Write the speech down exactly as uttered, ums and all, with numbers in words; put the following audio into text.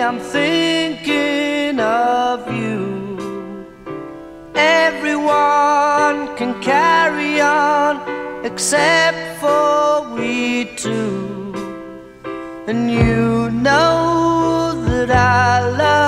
I'm thinking of you. Everyone can carry on except for we two. And you know that I love